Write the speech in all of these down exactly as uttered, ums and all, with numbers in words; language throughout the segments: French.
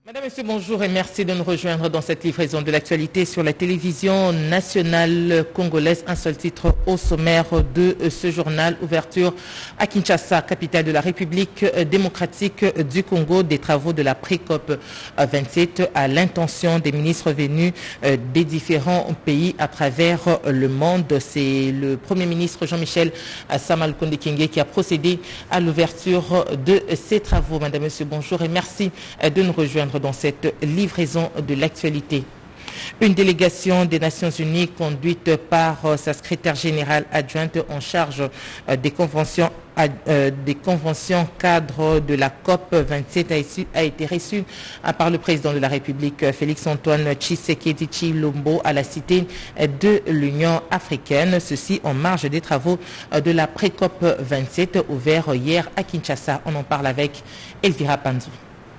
Madame, Monsieur, bonjour et merci de nous rejoindre dans cette livraison de l'actualité sur la télévision nationale congolaise. Un seul titre au sommaire de ce journal. Ouverture à Kinshasa, capitale de la République démocratique du Congo, des travaux de la pré-COP vingt-sept à l'intention des ministres venus des différents pays à travers le monde. C'est le Premier ministre Jean-Michel Sama Lukonde Kyenge qui a procédé à l'ouverture de ces travaux. Madame, Monsieur, bonjour et merci de nous rejoindre dans cette livraison de l'actualité. Une délégation des Nations Unies conduite par sa secrétaire générale adjointe en charge des conventions, des conventions cadres de la COP vingt-sept a été reçue par le président de la République Félix-Antoine Tshisekedi Tshilombo à la Cité de l'Union africaine. Ceci en marge des travaux de la pré-COP vingt-sept ouverts hier à Kinshasa. On en parle avec Elvira Panzou.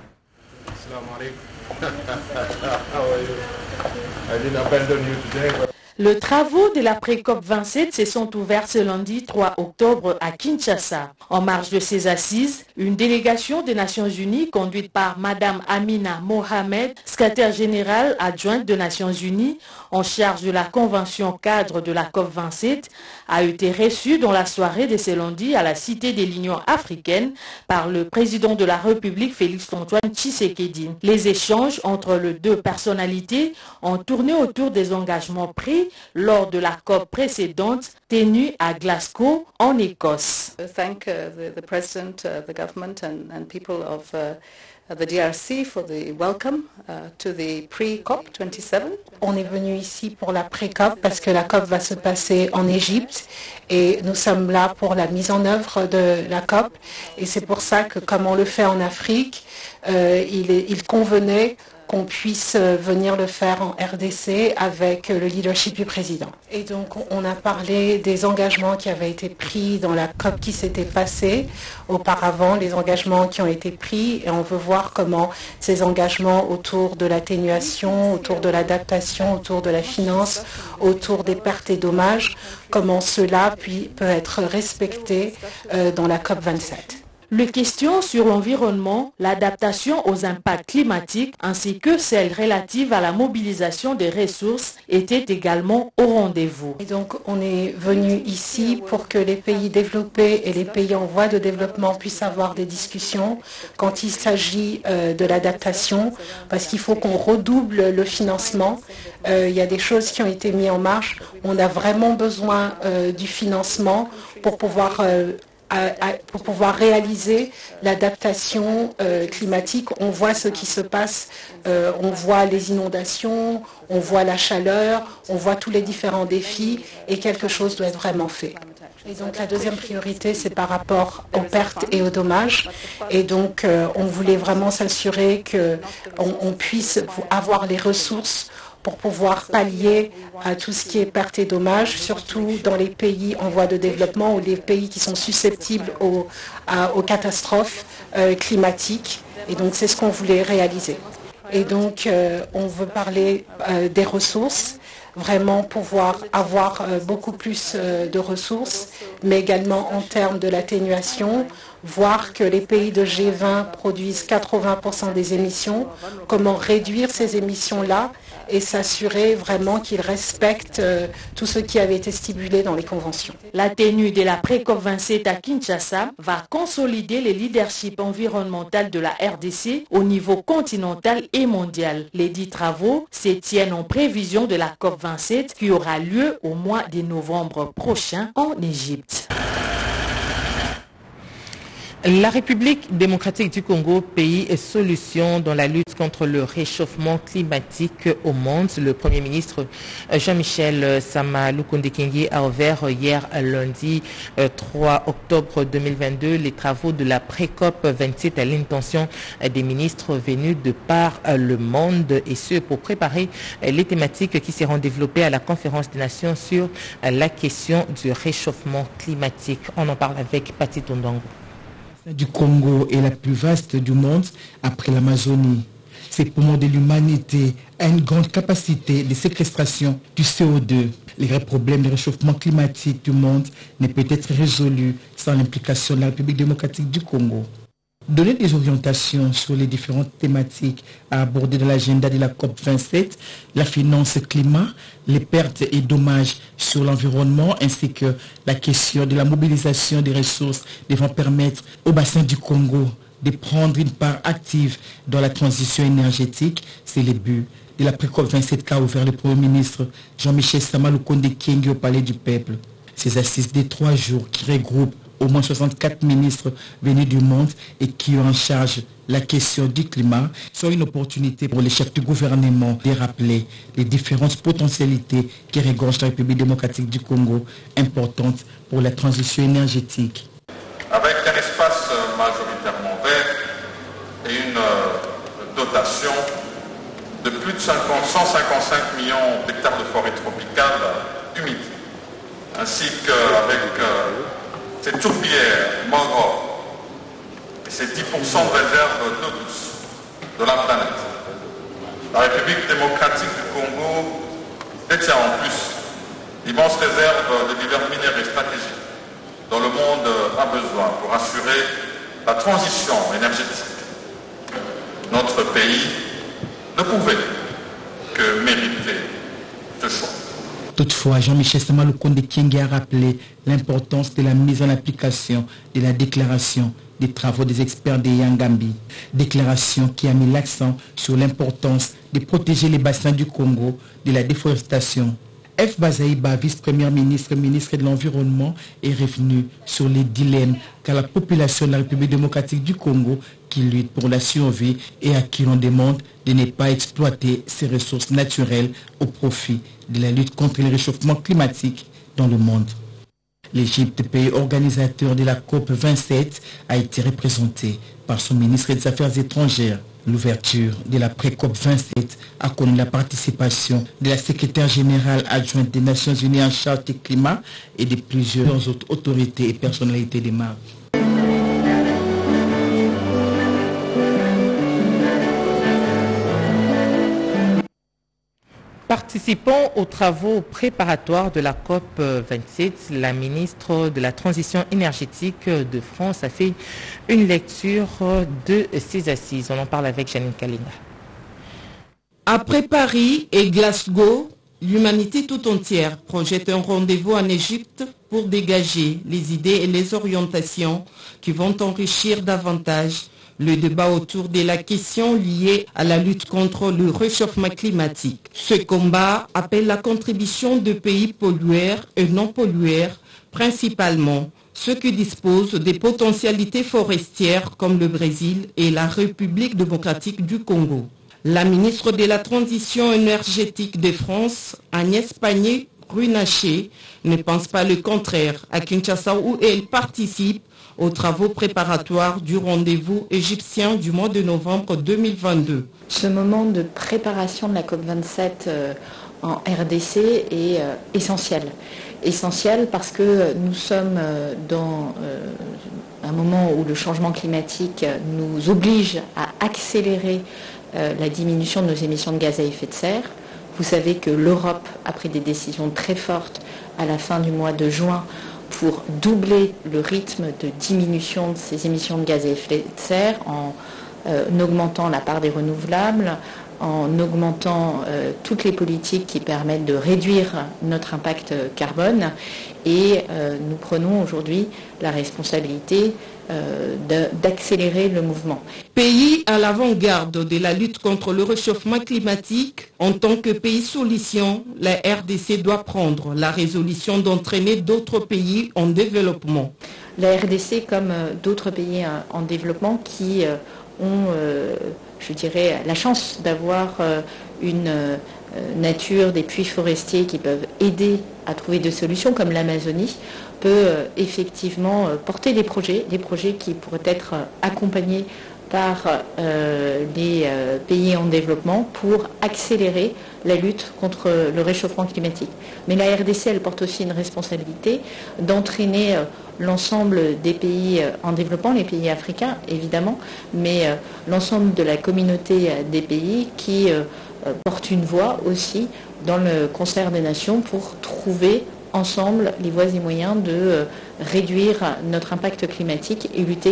Les travaux de la pré-COP vingt-sept se sont ouverts ce lundi trois octobre à Kinshasa. En marge de ces assises, une délégation des Nations Unies conduite par Madame Amina Mohamed, secrétaire générale adjointe des Nations Unies en charge de la convention cadre de la COP vingt-sept, a été reçue dans la soirée de ce lundi à la Cité de l'Union africaine par le président de la République Félix-Antoine Tshisekedi. Les échanges entre les deux personnalités ont tourné autour des engagements pris lors de la COP précédente tenue à Glasgow, en Écosse. Thank uh, the, the President, uh, the government and, and people of uh, the D R C for the welcome uh, to the pre-COP vingt-sept. On est venu ici pour la pré-COP parce que la COP va se passer en Égypte et nous sommes là pour la mise en œuvre de la COP et c'est pour ça que comme on le fait en Afrique, euh, il, est, il convenait qu'on puisse venir le faire en R D C avec le leadership du président. Et donc, on a parlé des engagements qui avaient été pris dans la COP qui s'était passée auparavant, les engagements qui ont été pris, et on veut voir comment ces engagements autour de l'atténuation, autour de l'adaptation, autour de la finance, autour des pertes et dommages, comment cela puis, peut être respecté euh, dans la COP vingt-sept. Les questions sur l'environnement, l'adaptation aux impacts climatiques ainsi que celles relatives à la mobilisation des ressources étaient également au rendez-vous. Et donc on est venu ici pour que les pays développés et les pays en voie de développement puissent avoir des discussions quand il s'agit euh, de l'adaptation parce qu'il faut qu'on redouble le financement. Euh, il y a des choses qui ont été mises en marche. On a vraiment besoin euh, du financement pour pouvoir euh, À, à, pour pouvoir réaliser l'adaptation euh, climatique. On voit ce qui se passe, euh, on voit les inondations, on voit la chaleur, on voit tous les différents défis et quelque chose doit être vraiment fait. Et donc la deuxième priorité, c'est par rapport aux pertes et aux dommages. Et donc euh, on voulait vraiment s'assurer qu'on on puisse avoir les ressources pour pouvoir pallier à tout ce qui est pertes et dommages, surtout dans les pays en voie de développement ou les pays qui sont susceptibles aux, à, aux catastrophes euh, climatiques. Et donc c'est ce qu'on voulait réaliser. Et donc euh, on veut parler euh, des ressources, vraiment pouvoir avoir euh, beaucoup plus euh, de ressources, mais également en termes de l'atténuation, voir que les pays de G vingt produisent quatre-vingts pour cent des émissions, comment réduire ces émissions-là et s'assurer vraiment qu'ils respectent euh, tout ce qui avait été stipulé dans les conventions. La tenue de la pré-COP vingt-sept à Kinshasa va consolider le leadership environnemental de la R D C au niveau continental et mondial. Les dix travaux se tiennent en prévision de la COP vingt-sept qui aura lieu au mois de novembre prochain en Égypte. La République démocratique du Congo, pays et solution dans la lutte contre le réchauffement climatique au monde. Le Premier ministre Jean-Michel Sama Lukonde Kyenge a ouvert hier lundi trois octobre deux mille vingt-deux les travaux de la pré-COP vingt-sept à l'intention des ministres venus de par le monde et ce pour préparer les thématiques qui seront développées à la conférence des nations sur la question du réchauffement climatique. On en parle avec Pati Tondongo. Du Congo est la plus vaste du monde après l'Amazonie. Ces poumons de l'humanité a une grande capacité de séquestration du C O deux. Les vrais problèmes du réchauffement climatique du monde ne peut être résolu sans l'implication de la République démocratique du Congo. Donner des orientations sur les différentes thématiques à aborder dans l'agenda de la COP vingt-sept, la finance climat, les pertes et dommages sur l'environnement, ainsi que la question de la mobilisation des ressources devant permettre au bassin du Congo de prendre une part active dans la transition énergétique. C'est le but de la pré-COP vingt-sept qu'a ouvert le Premier ministre Jean-Michel Sama Lukonde Kyenge au Palais du Peuple. Ces assises de trois jours qui regroupent au moins soixante-quatre ministres venus du monde et qui ont en charge la question du climat sont une opportunité pour les chefs du gouvernement de rappeler les différentes potentialités qui regorgent la République démocratique du Congo, importantes pour la transition énergétique. Avec un espace majoritairement vert et une dotation de plus de cent cinquante-cinq millions d'hectares de forêt tropicale humide, ainsi qu'avec ces tourbières mangroves et ces dix pour cent de réserves d'eau douce de la planète. La République démocratique du Congo détient en plus d'immenses réserves de divers minéraux stratégiques dont le monde a besoin pour assurer la transition énergétique. Notre pays ne pouvait que mériter ce choix. Toutefois, Jean-Michel Sama Lukonde Kyenge a rappelé l'importance de la mise en application de la déclaration des travaux des experts de Yangambi. Déclaration qui a mis l'accent sur l'importance de protéger les bassins du Congo de la déforestation. F. Bazaïba, vice-premier ministre, ministre de l'Environnement, est revenu sur les dilemmes qu'a la population de la République démocratique du Congo qui lutte pour la survie et à qui l'on demande de ne pas exploiter ses ressources naturelles au profit de la lutte contre le réchauffement climatique dans le monde. L'Égypte, pays organisateur de la COP vingt-sept, a été représenté par son ministre des Affaires étrangères. L'ouverture de la pré-COP vingt-sept a connu la participation de la secrétaire générale adjointe des Nations Unies en charge du climat et de plusieurs autres autorités et personnalités des marques. Participant aux travaux préparatoires de la COP vingt-sept, la ministre de la Transition énergétique de France a fait une lecture de ces assises. On en parle avec Janine Kalinga. Après Paris et Glasgow, l'humanité tout entière projette un rendez-vous en Égypte pour dégager les idées et les orientations qui vont enrichir davantage le débat autour de la question liée à la lutte contre le réchauffement climatique. Ce combat appelle la contribution de pays pollueurs et non pollueurs, principalement ceux qui disposent des potentialités forestières comme le Brésil et la République démocratique du Congo. La ministre de la Transition énergétique de France, Agnès Pannier-Runacher, ne pense pas le contraire à Kinshasa où elle participe aux travaux préparatoires du rendez-vous égyptien du mois de novembre deux mille vingt-deux. Ce moment de préparation de la COP vingt-sept euh, en R D C est euh, essentiel. Essentiel parce que nous sommes euh, dans euh, un moment où le changement climatique nous oblige à accélérer euh, la diminution de nos émissions de gaz à effet de serre. Vous savez que l'Europe a pris des décisions très fortes à la fin du mois de juin pour doubler le rythme de diminution de ces émissions de gaz à effet de serre en euh, augmentant la part des renouvelables, en augmentant euh, toutes les politiques qui permettent de réduire notre impact carbone. Et euh, nous prenons aujourd'hui la responsabilité euh, d'accélérer le mouvement. Pays à l'avant-garde de la lutte contre le réchauffement climatique, en tant que pays solution, la R D C doit prendre la résolution d'entraîner d'autres pays en développement. La R D C, comme euh, d'autres pays euh, en développement qui euh, ont, euh, je dirais, la chance d'avoir euh, une euh, nature, des puits forestiers qui peuvent aider à trouver des solutions, comme l'Amazonie, peut euh, effectivement euh, porter des projets, des projets qui pourraient être euh, accompagnés par euh, les euh, pays en développement pour accélérer la lutte contre le réchauffement climatique. Mais la R D C, elle porte aussi une responsabilité d'entraîner euh, l'ensemble des pays euh, en développement, les pays africains évidemment, mais euh, l'ensemble de la communauté euh, des pays qui euh, euh, portent une voix aussi dans le concert des nations pour trouver ensemble les voies et moyens de euh, réduire notre impact climatique et lutter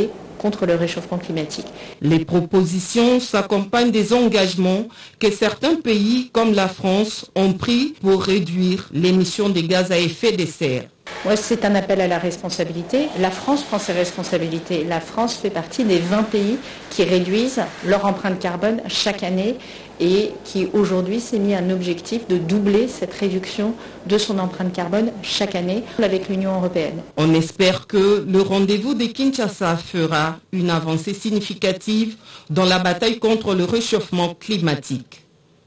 contre le réchauffement climatique. Les propositions s'accompagnent des engagements que certains pays comme la France ont pris pour réduire l'émission de gaz à effet de serre. Ouais, c'est un appel à la responsabilité. La France prend ses responsabilités. La France fait partie des vingt pays qui réduisent leur empreinte carbone chaque année et qui aujourd'hui s'est mis un objectif de doubler cette réduction de son empreinte carbone chaque année avec l'Union européenne. On espère que le rendez-vous de Kinshasa fera une avancée significative dans la bataille contre le réchauffement climatique.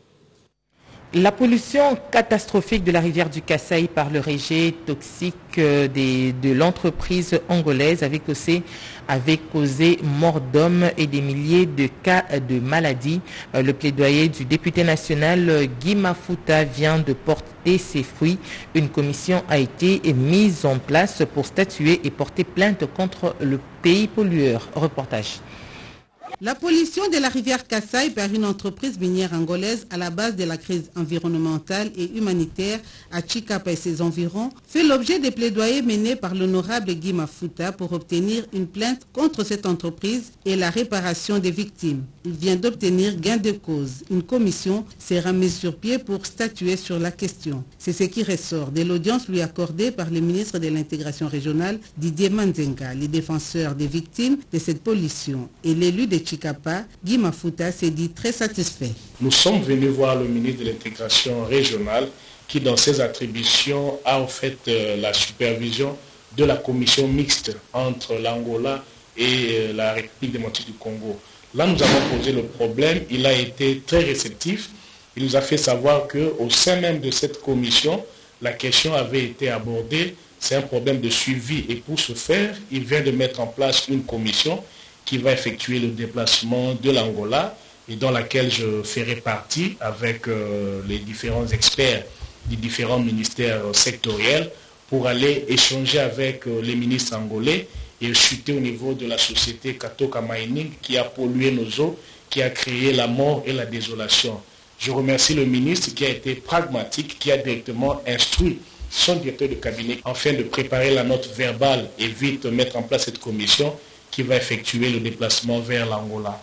La pollution catastrophique de la rivière du Kasaï par le rejet toxique des, de l'entreprise angolaise avait causé, avait causé mort d'hommes et des milliers de cas de maladies. Le plaidoyer du député national Guy Mafuta vient de porter ses fruits. Une commission a été mise en place pour statuer et porter plainte contre le pays pollueur. Reportage. La pollution de la rivière Kasaï par une entreprise minière angolaise à la base de la crise environnementale et humanitaire à Chikapa et ses environs fait l'objet des plaidoyers menés par l'honorable Guy Mafuta pour obtenir une plainte contre cette entreprise et la réparation des victimes. Il vient d'obtenir gain de cause. Une commission sera mise sur pied pour statuer sur la question. C'est ce qui ressort de l'audience lui accordée par le ministre de l'intégration régionale Didier Manzenga, les défenseurs des victimes de cette pollution et l'élu de Chikapa, Guy Mafuta, s'est dit très satisfait. Nous sommes venus voir le ministre de l'intégration régionale qui, dans ses attributions, a en fait euh, la supervision de la commission mixte entre l'Angola et euh, la République démocratique du Congo. Là, nous avons posé le problème, il a été très réceptif. Il nous a fait savoir qu'au sein même de cette commission, la question avait été abordée. C'est un problème de suivi et pour ce faire, il vient de mettre en place une commission qui va effectuer le déplacement de l'Angola et dans laquelle je ferai partie avec euh, les différents experts des différents ministères sectoriels pour aller échanger avec euh, les ministres angolais et chuter au niveau de la société Katoka Mining qui a pollué nos eaux, qui a créé la mort et la désolation. Je remercie le ministre qui a été pragmatique, qui a directement instruit son directeur de cabinet afin de préparer la note verbale et vite mettre en place cette commission qui va effectuer le déplacement vers l'Angola.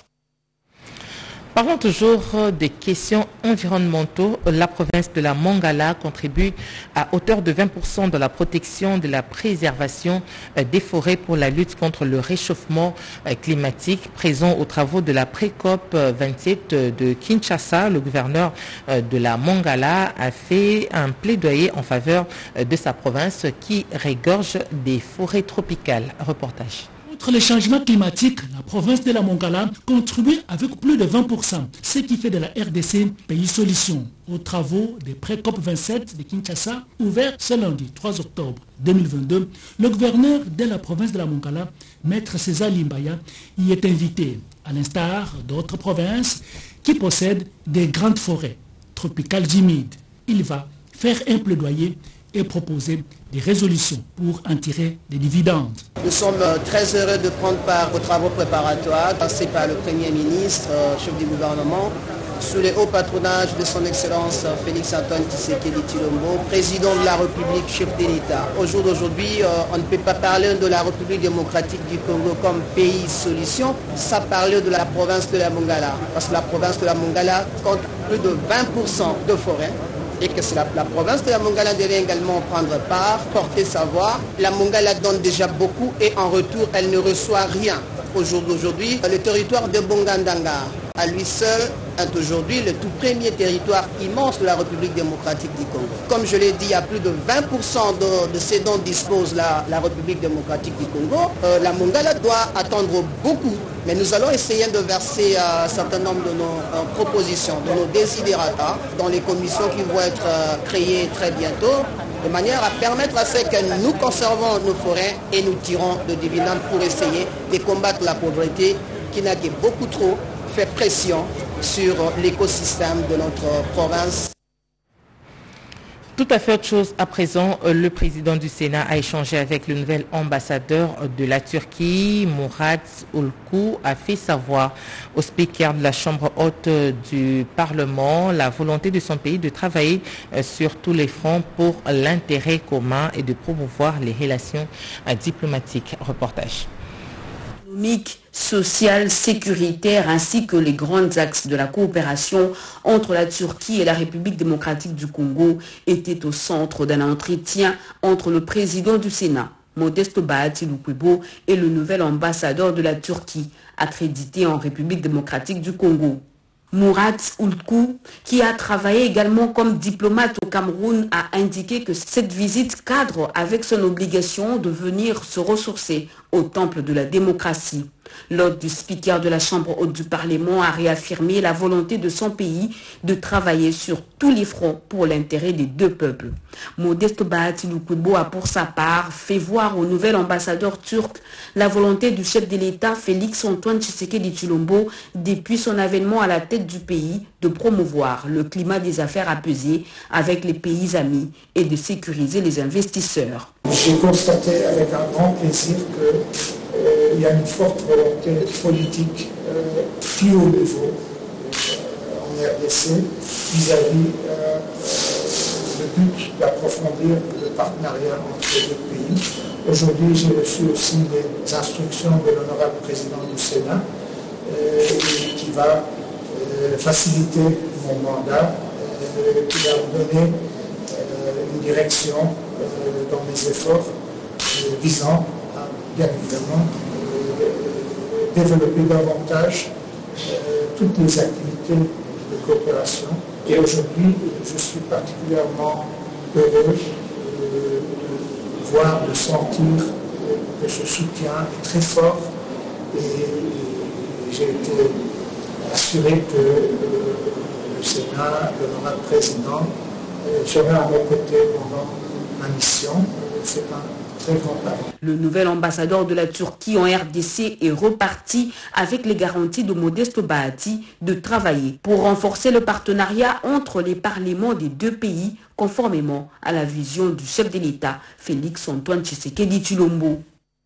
Parlons toujours des questions environnementales. La province de la Mongala contribue à hauteur de vingt pour cent de la protection de la préservation des forêts pour la lutte contre le réchauffement climatique. Présent aux travaux de la pré-COP vingt-sept de Kinshasa, le gouverneur de la Mongala a fait un plaidoyer en faveur de sa province qui regorge des forêts tropicales. Reportage. Contre les changements climatiques, la province de la Mongala contribue avec plus de vingt pour cent, ce qui fait de la R D C pays solution. Aux travaux des pré-COP vingt-sept de Kinshasa, ouverts ce lundi trois octobre deux mille vingt-deux, le gouverneur de la province de la Mongala, Maître César Limbaya, y est invité, à l'instar d'autres provinces qui possèdent des grandes forêts tropicales humides. Il va faire un plaidoyer et proposer des résolutions pour en tirer des dividendes. Nous sommes très heureux de prendre part aux travaux préparatoires passés par le Premier ministre, chef du gouvernement, sous le haut patronage de son Excellence Félix-Antoine Tshisekedi Tshilombo, président de la République, chef de l'État. Au jour d'aujourd'hui, on ne peut pas parler de la République démocratique du Congo comme pays solution, sans parler de la province de la Mongala, parce que la province de la Mongala compte plus de vingt pour cent de forêts, et que la, la province de la Mongala devait également prendre part, porter sa voix. La Mongala donne déjà beaucoup et en retour, elle ne reçoit rien. Au jour d'aujourd'hui, le territoire de Bongandanga, à lui seul, est aujourd'hui le tout premier territoire immense de la République démocratique du Congo. Comme je l'ai dit, il y a plus de vingt pour cent de, de ce dont dispose la, la République démocratique du Congo. Euh, la Mongala doit attendre beaucoup, mais nous allons essayer de verser euh, un certain nombre de nos euh, propositions, de nos desiderata dans les commissions qui vont être euh, créées très bientôt, de manière à permettre à ce que nous conservons nos forêts et nous tirons de dividendes pour essayer de combattre la pauvreté qui n'a que beaucoup trop fait pression sur l'écosystème de notre province. Tout à fait autre chose à présent, le président du Sénat a échangé avec le nouvel ambassadeur de la Turquie, Murat Ulku, a fait savoir au speaker de la Chambre haute du Parlement la volonté de son pays de travailler sur tous les fronts pour l'intérêt commun et de promouvoir les relations diplomatiques. Reportage. économique, social, sécuritaire, ainsi que les grands axes de la coopération entre la Turquie et la République démocratique du Congo étaient au centre d'un entretien entre le président du Sénat, Modeste Bahati Lukwebo, et le nouvel ambassadeur de la Turquie, accrédité en République démocratique du Congo. Murat Ulku, qui a travaillé également comme diplomate au Cameroun, a indiqué que cette visite cadre avec son obligation de venir se ressourcer au temple de la démocratie. L'hôte du speaker de la Chambre haute du Parlement a réaffirmé la volonté de son pays de travailler sur tous les fronts pour l'intérêt des deux peuples. Modeste Bahati Lukwebo a pour sa part fait voir au nouvel ambassadeur turc la volonté du chef de l'État Félix Antoine Tshisekedi Tshilombo depuis son avènement à la tête du pays de promouvoir le climat des affaires apaisé avec les pays amis et de sécuriser les investisseurs. J'ai constaté avec un grand plaisir que Euh, il y a une forte volonté politique euh, plus haut niveau euh, en R D C vis-à-vis euh, le but d'approfondir le partenariat entre les deux pays. Aujourd'hui, j'ai reçu aussi les instructions de l'honorable président du Sénat euh, qui va euh, faciliter mon mandat, euh, qui va me donner euh, une direction euh, dans mes efforts euh, visant bien évidemment, euh, développer davantage euh, toutes les activités de coopération. Et aujourd'hui, je suis particulièrement heureux euh, de voir, de sentir que ce soutien est très fort et, et j'ai été assuré que euh, le Sénat, l'honorable président, euh, serait à mon côté pendant ma mission. C'est un Le nouvel ambassadeur de la Turquie en R D C est reparti avec les garanties de Modeste Bahati de travailler pour renforcer le partenariat entre les parlements des deux pays conformément à la vision du chef de l'État Félix Antoine Tshisekedi Tshilombo.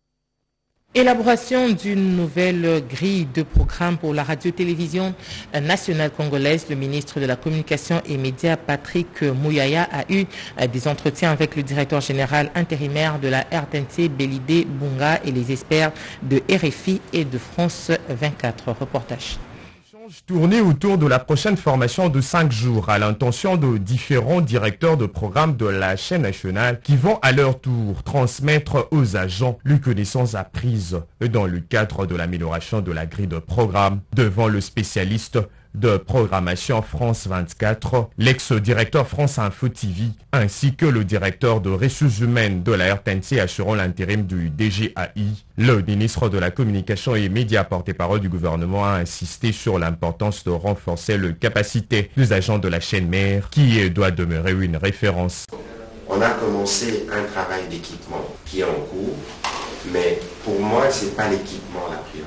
Élaboration d'une nouvelle grille de programme pour la radio-télévision nationale congolaise. Le ministre de la Communication et Médias, Patrick Mouyaya, a eu des entretiens avec le directeur général intérimaire de la R T N C, Belidé Bunga, et les experts de R F I et de France vingt-quatre. Reportage. Tournée autour de la prochaine formation de cinq jours à l'intention de différents directeurs de programme de la chaîne nationale qui vont à leur tour transmettre aux agents les connaissances apprises dans le cadre de l'amélioration de la grille de programme devant le spécialiste de programmation France vingt-quatre, l'ex-directeur France Info T V, ainsi que le directeur de ressources humaines de la R T N C assurant l'intérim du D G A I. Le ministre de la Communication et Médias, porte-parole du gouvernement, a insisté sur l'importance de renforcer les capacités des agents de la chaîne mère qui doit demeurer une référence. On a commencé un travail d'équipement qui est en cours, mais pour moi, ce n'est pas l'équipement la priorité.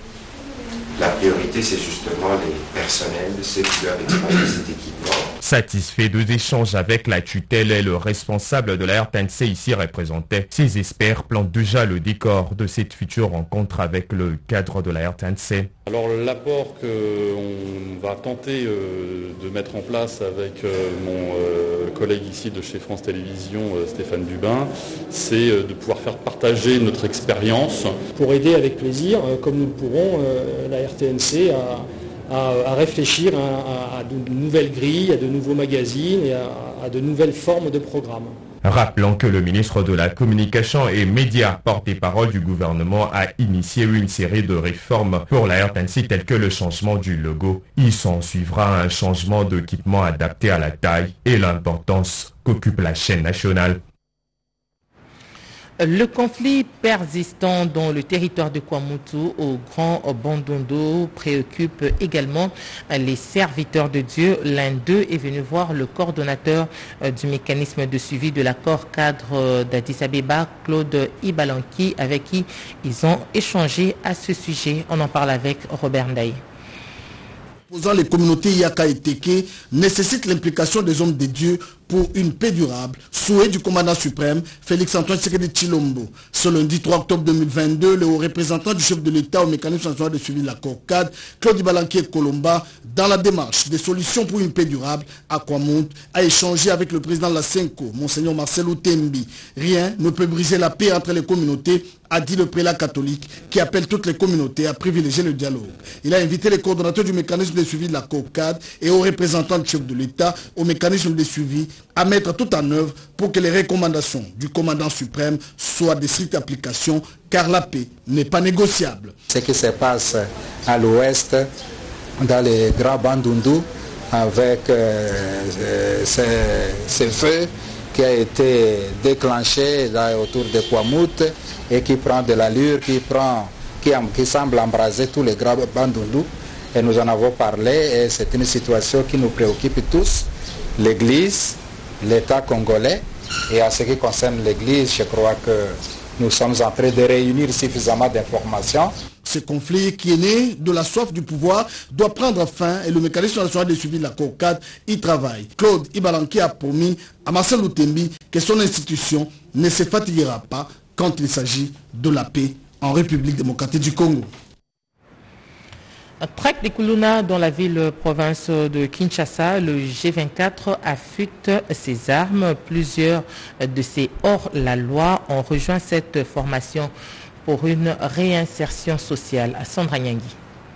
La priorité, c'est justement les personnels, ceux qui doivent exploiter cet équipement. Satisfait des échanges avec la tutelle et le responsable de la R T N C ici représenté, ces experts plantent déjà le décor de cette future rencontre avec le cadre de la R T N C. Alors l'apport qu'on va tenter euh, de mettre en place avec euh, mon euh, collègue ici de chez France Télévisions, euh, Stéphane Dubin, c'est euh, de pouvoir faire partager notre expérience. Pour aider avec plaisir, euh, comme nous le pourrons, euh, la R T N C à, à, à réfléchir à, à, à de nouvelles grilles, à de nouveaux magazines et à, à de nouvelles formes de programmes. Rappelons que le ministre de la Communication et Médias, porte-parole du gouvernement, a initié une série de réformes pour la R T N C telles que le changement du logo. Il s'en suivra un changement d'équipement adapté à la taille et l'importance qu'occupe la chaîne nationale. Le conflit persistant dans le territoire de Kwamutu au Grand Bandondo préoccupe également les serviteurs de Dieu. L'un d'eux est venu voir le coordonnateur du mécanisme de suivi de l'accord cadre d'Addis Abeba, Claude Ibalanki, avec qui ils ont échangé à ce sujet. On en parle avec Robert Ndaye. Les communautés Yaka et Teke nécessitent l'implication des hommes de Dieu pour une paix durable, souhait du commandant suprême Félix Antoine Tshisekedi Tshilombo. Ce lundi trois octobre deux mille vingt-deux, le haut représentant du chef de l'État au mécanisme national de suivi de l'accord cadre, Claude Ibalanki Kolomba, dans la démarche des solutions pour une paix durable à Kwamount, a échangé avec le président de la Senko, Monseigneur Marcel Outembi. Rien ne peut briser la paix entre les communautés, a dit le prélat catholique qui appelle toutes les communautés à privilégier le dialogue. Il a invité les coordonnateurs du mécanisme de suivi de l'accord cadre et aux représentants du chef de l'État au mécanisme de suivi à mettre tout en œuvre pour que les recommandations du commandant suprême soient de stricte application, car la paix n'est pas négociable. Ce qui se passe à l'ouest, dans les grands Bandundu, avec euh, ces, ces feux qui a été déclenché là, autour de Kwamount et qui prend de l'allure, qui, prend, qui, qui semble embraser tous les grands Bandundu. Et nous en avons parlé et c'est une situation qui nous préoccupe tous, l'Église, l'État congolais. Et en ce qui concerne l'Église, je crois que nous sommes en train de réunir suffisamment d'informations. Ce conflit qui est né de la soif du pouvoir doit prendre fin et le mécanisme national de suivi de l'accord cadre y travaille. Claude Ibalanki a promis à Marcel Outembi que son institution ne se fatiguera pas quand il s'agit de la paix en République démocratique du Congo. Près des Kuluna, dans la ville-province de Kinshasa, le G vingt-quatre affûte ses armes. Plusieurs de ces hors-la-loi ont rejoint cette formation pour une réinsertion sociale. À Sandra Nyangui.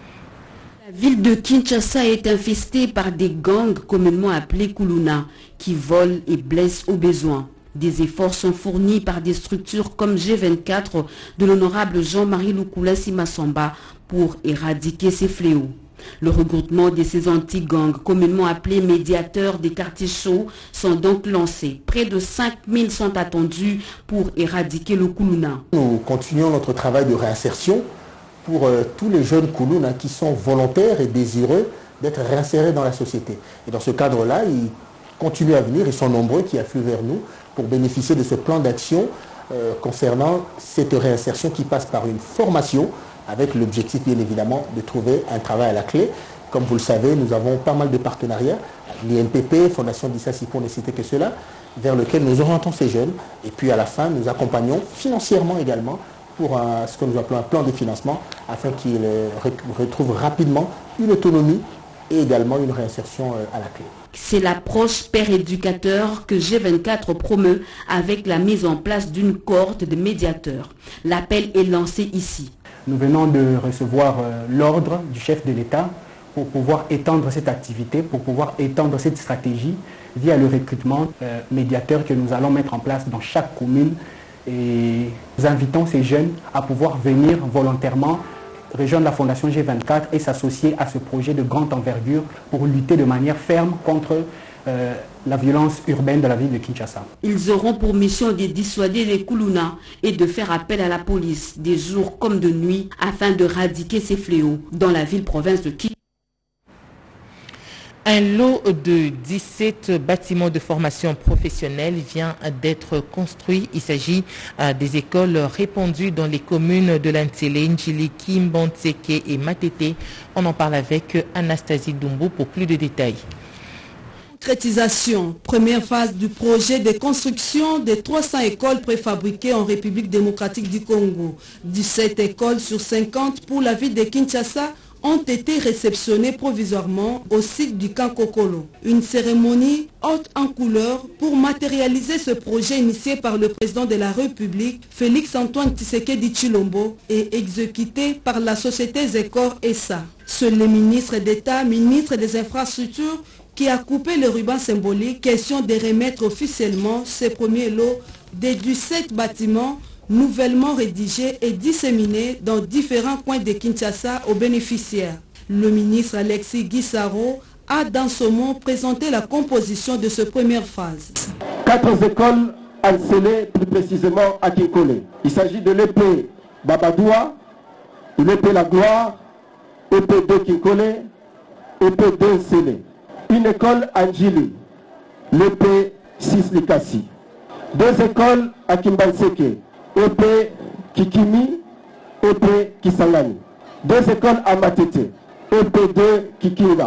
La ville de Kinshasa est infestée par des gangs communément appelés Kuluna qui volent et blessent au besoin. Des efforts sont fournis par des structures comme G vingt-quatre de l'honorable Jean-Marie Lukulasi Massamba pour éradiquer ces fléaux. Le regroupement de ces anti-gangs, communément appelés médiateurs des quartiers chauds, sont donc lancés. Près de cinq mille sont attendus pour éradiquer le Kuluna. Nous continuons notre travail de réinsertion pour euh, tous les jeunes Kuluna qui sont volontaires et désireux d'être réinsérés dans la société. Et dans ce cadre-là, ils continuent à venir, ils sont nombreux qui affluent vers nous pour bénéficier de ce plan d'action euh, concernant cette réinsertion qui passe par une formation avec l'objectif bien évidemment de trouver un travail à la clé. Comme vous le savez, nous avons pas mal de partenariats, l'I N P P, Fondation d'Issassi pour ne citer que cela, vers lequel nous orientons ces jeunes et puis à la fin nous accompagnons financièrement également pour un, ce que nous appelons un plan de financement afin qu'ils euh, retrouvent rapidement une autonomie et également une réinsertion euh, à la clé. C'est l'approche père éducateur que G vingt-quatre promeut avec la mise en place d'une cohorte de médiateurs. L'appel est lancé ici. Nous venons de recevoir euh, l'ordre du chef de l'État pour pouvoir étendre cette activité, pour pouvoir étendre cette stratégie via le recrutement euh, médiateur que nous allons mettre en place dans chaque commune. Et nous invitons ces jeunes à pouvoir venir volontairement rejoindre la Fondation G vingt-quatre et s'associer à ce projet de grande envergure pour lutter de manière ferme contre euh, la violence urbaine de la ville de Kinshasa. Ils auront pour mission de dissuader les Kuluna et de faire appel à la police, des jours comme de nuit, afin de éradiquer ces fléaux dans la ville-province de Kinshasa. Un lot de dix-sept bâtiments de formation professionnelle vient d'être construit. Il s'agit des écoles répandues dans les communes de Lantsele, Njiliki, Mbantseke et Matete. On en parle avec Anastasie Dumbo pour plus de détails. Concrétisation, première phase du projet de construction de trois cents écoles préfabriquées en République démocratique du Congo. dix-sept écoles sur cinquante pour la ville de Kinshasa ont été réceptionnées provisoirement au site du camp Kokolo. Une cérémonie haute en couleur pour matérialiser ce projet initié par le président de la République, Félix Antoine Tshisekedi Tshilombo, et exécuté par la société Zecor S A. Seul le ministre d'État, ministre des Infrastructures, qui a coupé le ruban symbolique, question de remettre officiellement ce premier lot des dix-sept bâtiments nouvellement rédigés et disséminés dans différents coins de Kinshasa aux bénéficiaires. Le ministre Alexis Guissaro a dans ce mot présenté la composition de cette première phase. Quatre écoles enseignées plus précisément à Kinkole. Il s'agit de l'E P Babadoua, de l'E P La Gloire, E P deux Kinkole, E P deux Nsele. Une école à Njili, l'E P six Likasi. Deux écoles à Kimbanseke, E P Kikimi, E P Kisangani. Deux écoles à Matete, E P deux Kikinga.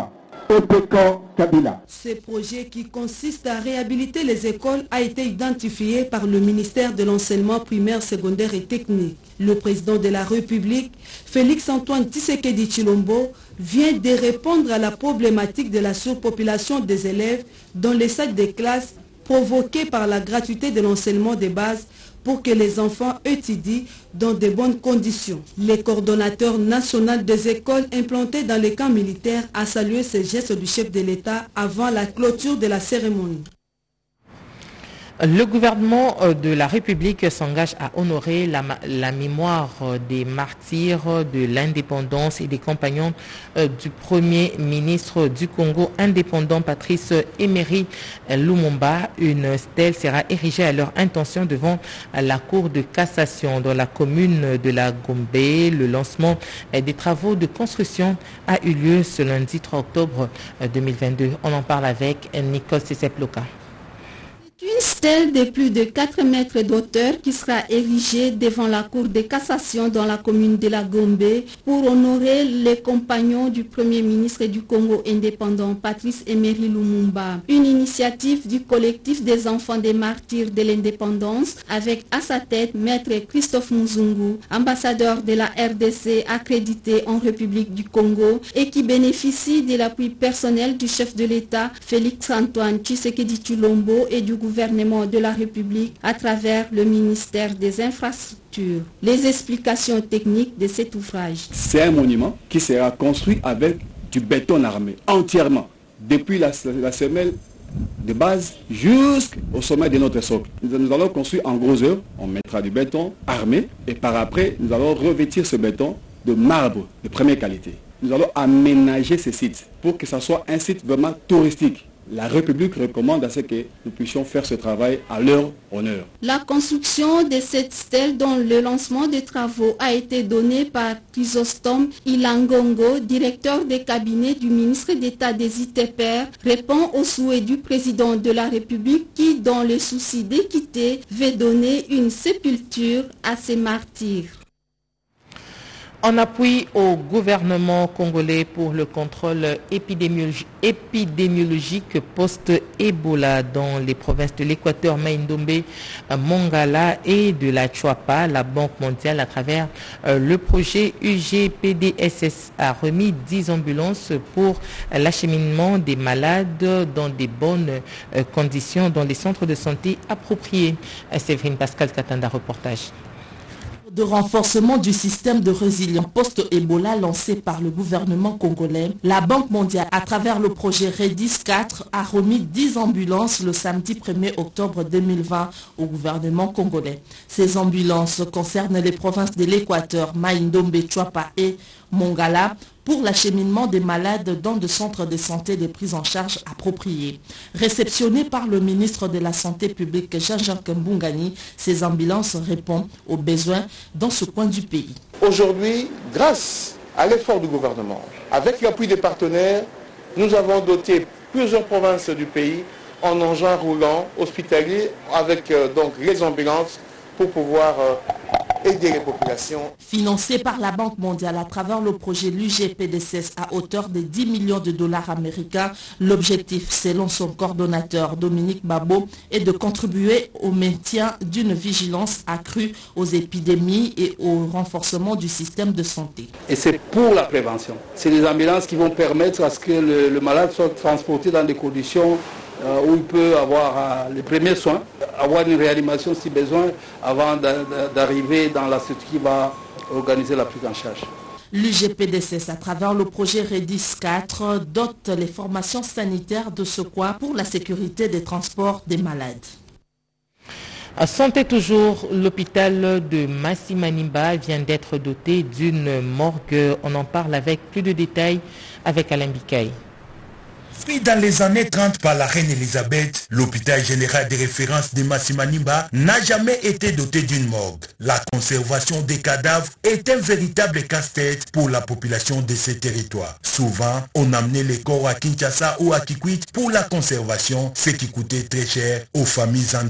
au Pécan Kabila. Ce projet qui consiste à réhabiliter les écoles a été identifié par le ministère de l'enseignement primaire, secondaire et technique. Le président de la République, Félix-Antoine Tshisekedi Tshilombo, vient de répondre à la problématique de la surpopulation des élèves dans les salles de classe provoquée par la gratuité de l'enseignement de base pour que les enfants étudient dans de bonnes conditions. Le coordonnateur national des écoles implantées dans les camps militaires a salué ces gestes du chef de l'État avant la clôture de la cérémonie. Le gouvernement de la République s'engage à honorer la, la mémoire des martyrs de l'indépendance et des compagnons du Premier ministre du Congo indépendant Patrice Emery Lumumba. Une stèle sera érigée à leur intention devant la Cour de cassation dans la commune de la Gombe. Le lancement des travaux de construction a eu lieu ce lundi trois octobre deux mille vingt-deux. On en parle avec Nicole Seseploka. Une stèle de plus de quatre mètres d'auteur qui sera érigée devant la Cour de cassation dans la commune de la Gombe pour honorer les compagnons du Premier ministre du Congo indépendant Patrice Emery Lumumba. Une initiative du collectif des enfants des martyrs de l'indépendance avec à sa tête Maître Christophe Muzungu, ambassadeur de la R D C accrédité en République du Congo et qui bénéficie de l'appui personnel du chef de l'État Félix-Antoine Tshisekedi Tshilombo et du gouvernement gouvernement de la République à travers le ministère des Infrastructures. Les explications techniques de cet ouvrage. C'est un monument qui sera construit avec du béton armé, entièrement, depuis la, la semelle de base jusqu'au sommet de notre socle. Nous, nous allons construire en gros œuvre, on mettra du béton armé et par après, nous allons revêtir ce béton de marbre de première qualité. Nous allons aménager ce site pour que ce soit un site vraiment touristique. La République recommande à ce que nous puissions faire ce travail à leur honneur. La construction de cette stèle dont le lancement des travaux a été donné par Chrysostome Ilangongo, directeur des cabinets du ministre d'État des I T P R, répond au souhait du président de la République qui, dans le souci d'équité, veut donner une sépulture à ces martyrs. En appui au gouvernement congolais pour le contrôle épidémiologique, épidémiologique post-Ebola dans les provinces de l'Équateur, Mai-Ndombe, Mongala et de la Chuapa, la Banque mondiale, à travers le projet U G P D S S, a remis dix ambulances pour l'acheminement des malades dans des bonnes conditions dans les centres de santé appropriés. Séverine Pascal Katanda, reportage. De renforcement du système de résilience post-Ebola lancé par le gouvernement congolais, la Banque mondiale, à travers le projet Redis quatre, a remis dix ambulances le samedi premier octobre deux mille vingt au gouvernement congolais. Ces ambulances concernent les provinces de l'Équateur, Mai-Ndombe, Chuapa et Mongala, pour l'acheminement des malades dans des centres de santé de prise en charge appropriés. Réceptionnées par le ministre de la Santé publique Jean-Jacques Mbungani, ces ambulances répondent aux besoins dans ce coin du pays. Aujourd'hui, grâce à l'effort du gouvernement, avec l'appui des partenaires, nous avons doté plusieurs provinces du pays en engins roulants hospitaliers avec euh, donc les ambulances pour pouvoir euh, aider les populations. Financé par la Banque mondiale à travers le projet U G P D S S à hauteur de dix millions de dollars américains, l'objectif, selon son coordonnateur Dominique Babo, est de contribuer au maintien d'une vigilance accrue aux épidémies et au renforcement du système de santé. Et c'est pour la prévention. C'est des ambulances qui vont permettre à ce que le, le malade soit transporté dans des conditions Euh, où il peut avoir euh, les premiers soins, avoir une réanimation si besoin, avant d'arriver dans la structure qui va organiser la prise en charge. L'U G P D S S, à travers le projet Redis quatre, dote les formations sanitaires de secours pour la sécurité des transports des malades. Santé toujours, l'hôpital de Massi-Manimba vient d'être doté d'une morgue. On en parle avec plus de détails avec Alain Bikaï. Construit dans les années trente par la reine Elisabeth, l'hôpital général de référence de Massi-Manimba n'a jamais été doté d'une morgue. La conservation des cadavres est un véritable casse-tête pour la population de ces territoires. Souvent, on amenait les corps à Kinshasa ou à Kikwit pour la conservation, ce qui coûtait très cher aux familles endeuillées.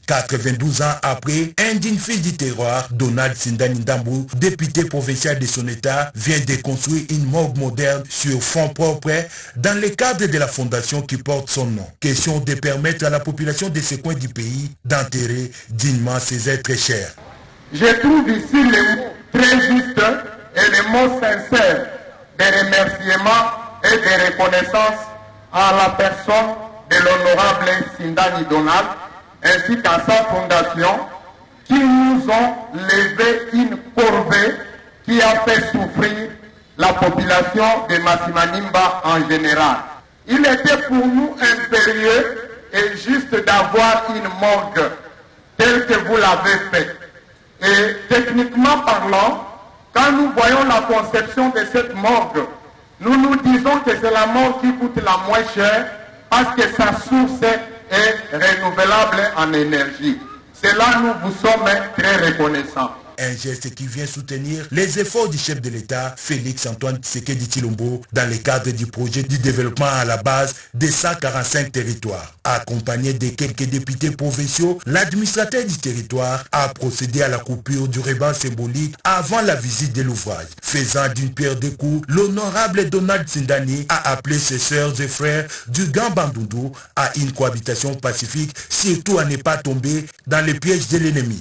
quatre-vingt-douze ans après, un digne fils du terroir, Donald Sindani Ndambu, député provincial de son état, vient de construire une morgue moderne sur fonds propres dans le cadre de la fondation qui porte son nom. Question de permettre à la population de ce coin du pays d'enterrer dignement ses êtres chers. Je trouve ici les mots très justes et les mots sincères de remerciement et de reconnaissance à la personne de l'honorable Sindani Donald ainsi qu'à sa fondation qui nous ont levé une corvée qui a fait souffrir la population de Massimanimba en général. Il était pour nous impérieux et juste d'avoir une morgue telle que vous l'avez fait. Et techniquement parlant, quand nous voyons la conception de cette morgue, nous nous disons que c'est la morgue qui coûte la moins chère parce que sa source est renouvelable en énergie. C'est là nous vous sommes très reconnaissants. Un geste qui vient soutenir les efforts du chef de l'État, Félix Antoine Tshisekedi Tshilombo, dans le cadre du projet du développement à la base des cent quarante-cinq territoires. Accompagné de quelques députés provinciaux, l'administrateur du territoire a procédé à la coupure du ruban symbolique avant la visite de l'ouvrage. Faisant d'une pierre deux coups, l'honorable Donald Sindani a appelé ses sœurs et frères du Gambandundu à une cohabitation pacifique, surtout à ne pas tomber dans les pièges de l'ennemi.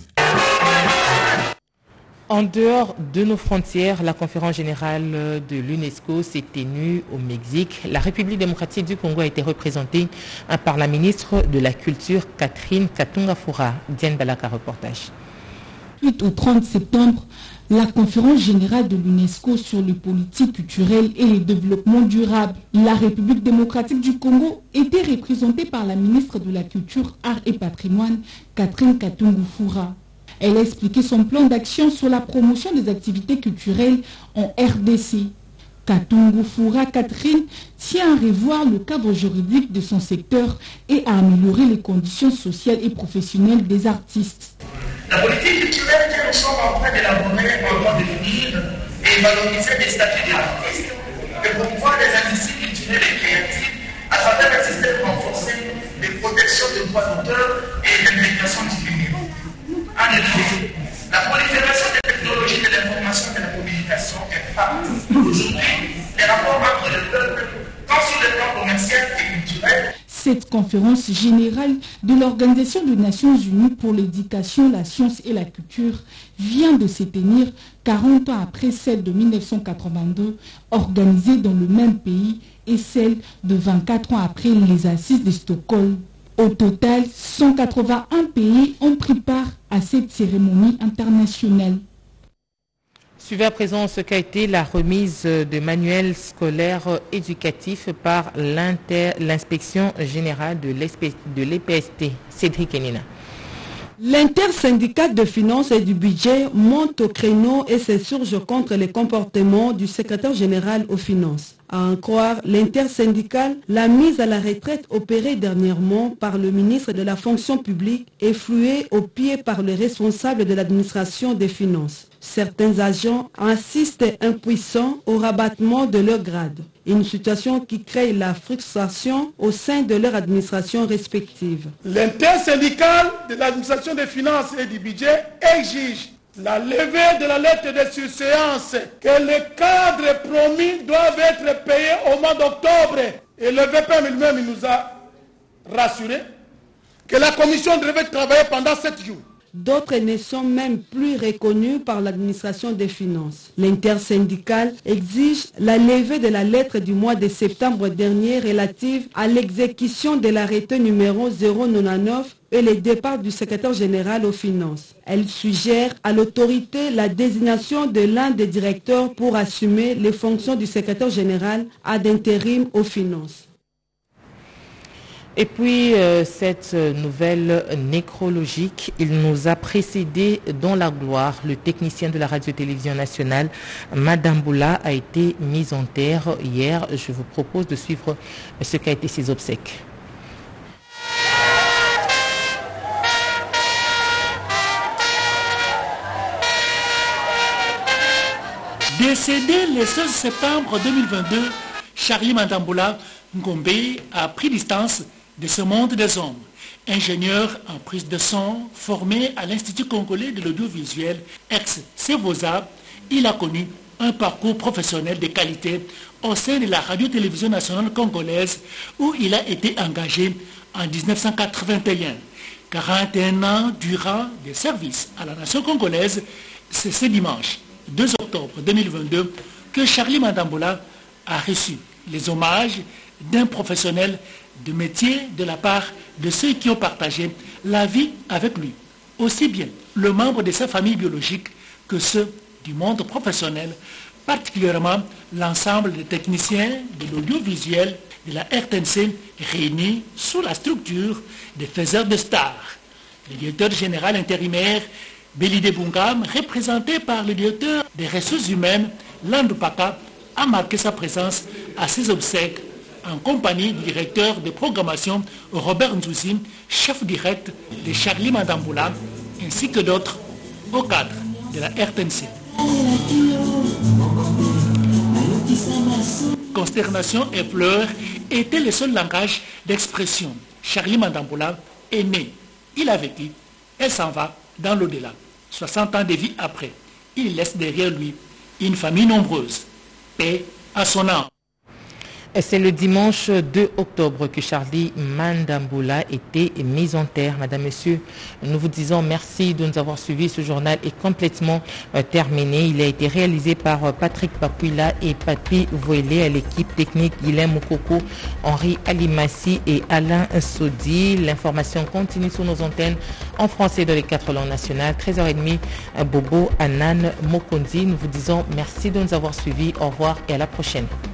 En dehors de nos frontières, la conférence générale de l'UNESCO s'est tenue au Mexique. La République démocratique du Congo a été représentée par la ministre de la Culture, Catherine Katunga-Fura. Diane Balaka, reportage. huit au trente septembre, la conférence générale de l'UNESCO sur les politiques culturelles et le développement durable. La République démocratique du Congo était représentée par la ministre de la Culture, Arts et Patrimoine, Catherine Katunga-Fura. Elle a expliqué son plan d'action sur la promotion des activités culturelles en R D C. Katunga-Fura Catherine tient à revoir le cadre juridique de son secteur et à améliorer les conditions sociales et professionnelles des artistes. La politique culturelle que nous sommes en train d'élaborer pour définir et valoriser les statuts des artistes et promouvoir les industries culturelles et créatives à travers un système renforcé de protection des droits d'auteur et d'intégration du public. En effet, la prolifération des technologies de l'information et de la communication impacte aujourd'hui les rapports entre les peuples, tant sur le plan commercial et culturel. Cette conférence générale de l'Organisation des Nations Unies pour l'éducation, la science et la culture vient de se tenir quarante ans après celle de mille neuf cent quatre-vingt-deux, organisée dans le même pays, et celle de vingt-quatre ans après les assises de Stockholm. Au total, cent quatre-vingt-un pays ont pris part à cette cérémonie internationale. Suivez à présent ce qu'a été la remise de manuels scolaires éducatifs par l'inspection générale de l'E P S T. Cédric Enina. L'intersyndicat de finances et du budget monte au créneau et s'insurge contre les comportements du secrétaire général aux finances. À en croire l'intersyndical, la mise à la retraite opérée dernièrement par le ministre de la fonction publique est flouée aux pieds par les responsables de l'administration des finances. Certains agents assistent impuissants au rabattement de leur grade. Une situation qui crée la frustration au sein de leur administration respective. L'intersyndical de l'administration des finances et du budget exige la levée de la lettre de surséance, que les cadres promis doivent être payés au mois d'octobre. Et le V P M lui-même nous a rassuré que la commission devait travailler pendant sept jours. D'autres ne sont même plus reconnus par l'administration des finances. L'intersyndical exige la levée de la lettre du mois de septembre dernier relative à l'exécution de l'arrêté numéro zéro quatre-vingt-dix-neuf et le départ du secrétaire général aux finances. Elle suggère à l'autorité la désignation de l'un des directeurs pour assumer les fonctions du secrétaire général ad intérim aux finances. Et puis, euh, cette nouvelle nécrologique, il nous a précédé dans la gloire. Le technicien de la radio-télévision nationale, Madame Boula, a été mis en terre hier. Je vous propose de suivre ce qu'a été ses obsèques. Décédé le seize septembre deux mille vingt-deux, Charlie Madame Boula Ngombe a pris distance de ce monde des hommes. Ingénieur en prise de son, formé à l'Institut congolais de l'audiovisuel, ex-Cevosa, il a connu un parcours professionnel de qualité au sein de la radio-télévision nationale congolaise où il a été engagé en mille neuf cent quatre-vingt-un. quarante et un ans durant des services à la nation congolaise, c'est ce dimanche, deux octobre deux mille vingt-deux, que Charlie Mandamboula a reçu les hommages d'un professionnel de métier de la part de ceux qui ont partagé la vie avec lui, aussi bien le membre de sa famille biologique que ceux du monde professionnel, particulièrement l'ensemble des techniciens de l'audiovisuel de la R T N C réunis sous la structure des faiseurs de stars. Le directeur général intérimaire Belide Bungam, représenté par le directeur des ressources humaines Landou Paka, a marqué sa présence à ses obsèques en compagnie du directeur de programmation Robert Nzouzi, chef direct de Charlie Mandamboula, ainsi que d'autres au cadre de la R T N C. Consternation et pleurs étaient le seul langage d'expression. Charlie Mandamboula est né, il a vécu, elle s'en va dans l'au-delà. soixante ans de vie après, il laisse derrière lui une famille nombreuse. Paix à son âme. C'est le dimanche deux octobre que Charlie Mandamboula était mis en terre. Madame, Monsieur, nous vous disons merci de nous avoir suivis. Ce journal est complètement euh, terminé. Il a été réalisé par euh, Patrick Papuila et Papi Voélé, à l'équipe technique Guilhem Moukoko, Henri Alimassi et Alain Sodi. L'information continue sur nos antennes en français dans les quatre langues nationales. treize heures trente, Bobo Anan Mokondi. Nous vous disons merci de nous avoir suivis. Au revoir et à la prochaine.